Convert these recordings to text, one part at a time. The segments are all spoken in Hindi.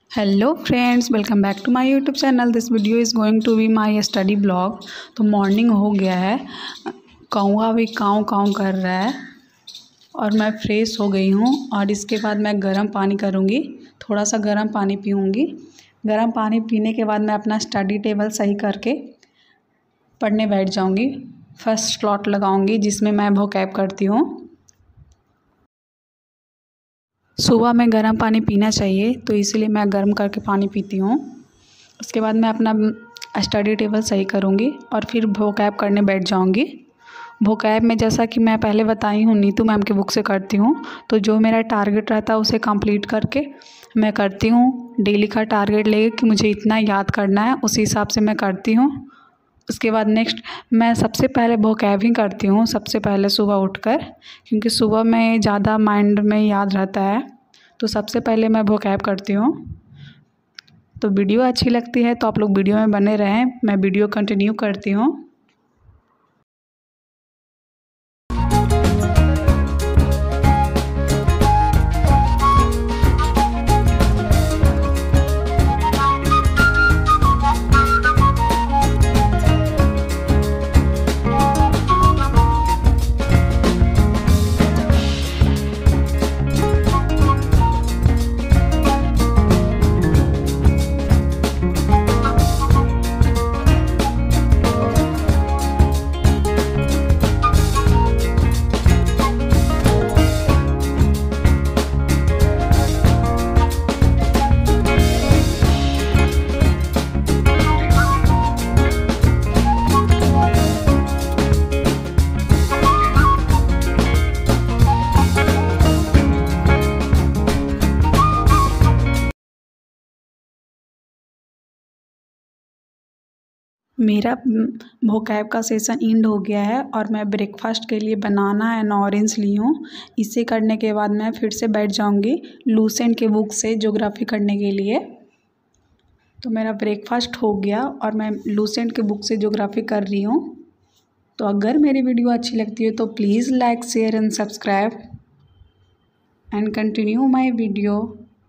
Hello friends, welcome back to my YouTube channel. This video is going to be my study blog. तो मॉर्निंग हो गया है, कौवा भी काँव काँव कर रहा है और मैं फ्रेश हो गई हूँ। और इसके बाद मैं गर्म पानी करूँगी, थोड़ा सा गर्म पानी पीऊँगी। गर्म पानी पीने के बाद मैं अपना स्टडी टेबल सही करके पढ़ने बैठ जाऊँगी। फर्स्ट स्लॉट लगाऊँगी जिसमें मैं वोकैब करती हूँ। सुबह में गर्म पानी पीना चाहिए, तो इसलिए मैं गर्म करके पानी पीती हूँ। उसके बाद मैं अपना स्टडी टेबल सही करूँगी और फिर वोकैब करने बैठ जाऊँगी। वोकैब में जैसा कि मैं पहले बताई हूँ, नीतू मैम की बुक से करती हूँ। तो जो मेरा टारगेट रहता है उसे कंप्लीट करके मैं करती हूँ। डेली का टारगेट लेके कि मुझे इतना याद करना है, उसी हिसाब से मैं करती हूँ। उसके बाद नेक्स्ट मैं सबसे पहले वोकैब ही करती हूँ, सबसे पहले सुबह उठकर, क्योंकि सुबह में ज़्यादा माइंड में याद रहता है। तो सबसे पहले मैं वोकैब करती हूँ। तो वीडियो अच्छी लगती है तो आप लोग वीडियो में बने रहें, मैं वीडियो कंटिन्यू करती हूँ। मेरा वोकैब का सेशन एंड हो गया है और मैं ब्रेकफास्ट के लिए बनाना एंड ऑरेंज ली हूँ। इसे करने के बाद मैं फिर से बैठ जाऊँगी लूसेंट के बुक से ज्योग्राफी करने के लिए। तो मेरा ब्रेकफास्ट हो गया और मैं लूसेंट के बुक से ज्योग्राफी कर रही हूँ। तो अगर मेरी वीडियो अच्छी लगती है तो please like, share and subscribe and continue my video.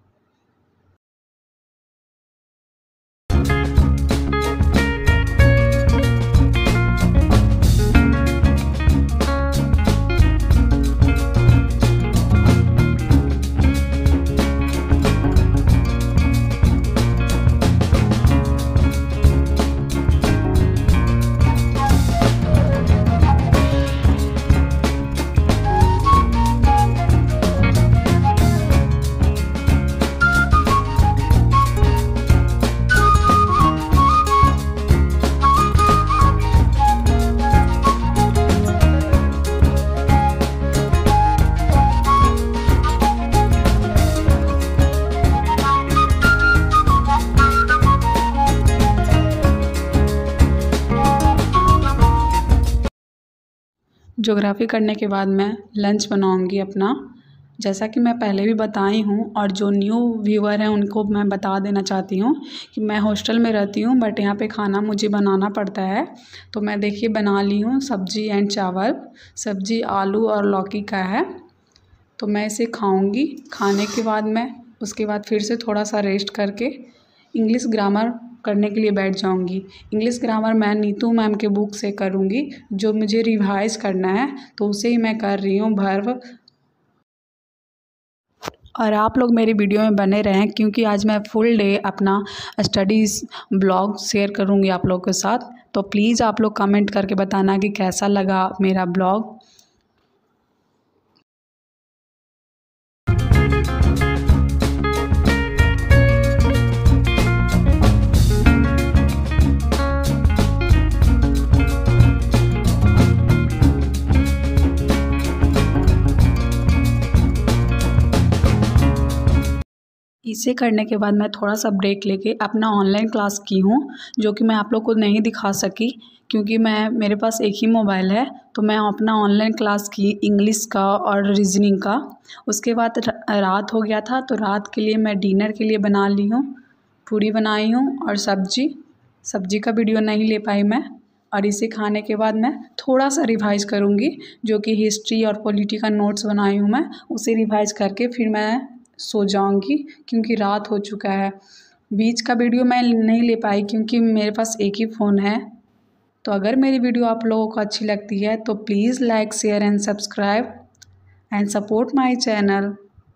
Geography करने के बाद मैं लंच बनाऊंगी अपना, जैसा कि मैं पहले भी बताई हूँ। और जो न्यू व्यूअर हैं उनको मैं बता देना चाहती हूँ कि मैं हॉस्टल में रहती हूँ, बट यहाँ पे खाना मुझे बनाना पड़ता है। तो मैं देखिए बना ली हूँ सब्जी एंड चावल। सब्जी आलू और लौकी का है। तो मैं इसे खाऊँगी। खाने के बाद मैं उसके बाद फिर से थोड़ा सा रेस्ट करके इंग्लिश ग्रामर करने के लिए बैठ जाऊंगी। इंग्लिश ग्रामर मैं नीतू मैम के बुक से करूंगी, जो मुझे रिवाइज करना है, तो उसे ही मैं कर रही हूँ वर्ब। और आप लोग मेरी वीडियो में बने रहें, क्योंकि आज मैं फुल डे अपना स्टडीज़ ब्लॉग शेयर करूँगी आप लोगों के साथ। तो प्लीज़ आप लोग कमेंट करके बताना कि कैसा लगा मेरा ब्लॉग। इसे करने के बाद मैं थोड़ा सा ब्रेक लेके अपना ऑनलाइन क्लास की हूँ, जो कि मैं आप लोग को नहीं दिखा सकी क्योंकि मेरे पास एक ही मोबाइल है। तो मैं अपना ऑनलाइन क्लास की इंग्लिश का और रीजनिंग का। उसके बाद रात हो गया था, तो रात के लिए मैं डिनर के लिए बना ली हूँ, पूरी बनाई हूँ और सब्जी का वीडियो नहीं ले पाई मैं। और इसे खाने के बाद मैं थोड़ा सा रिवाइज़ करूँगी, जो कि हिस्ट्री और पॉलिटी का नोट्स बनाई हूँ मैं, उसे रिवाइज़ करके फिर मैं सो जाऊंगी क्योंकि रात हो चुका है। बीच का वीडियो मैं नहीं ले पाई क्योंकि मेरे पास एक ही फ़ोन है। तो अगर मेरी वीडियो आप लोगों को अच्छी लगती है तो please like, share and subscribe and support my channel.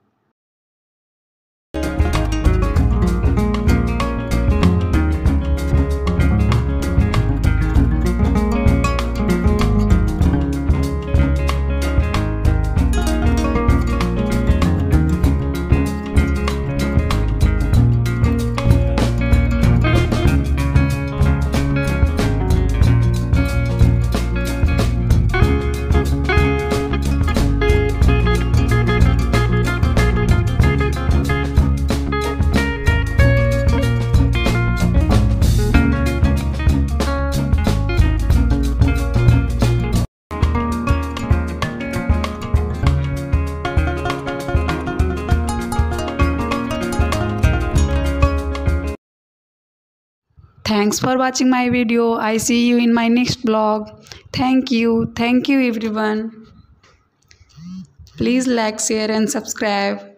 Thanks for watching my video. I see you in my next vlog. Thank you everyone. Please like, share and subscribe.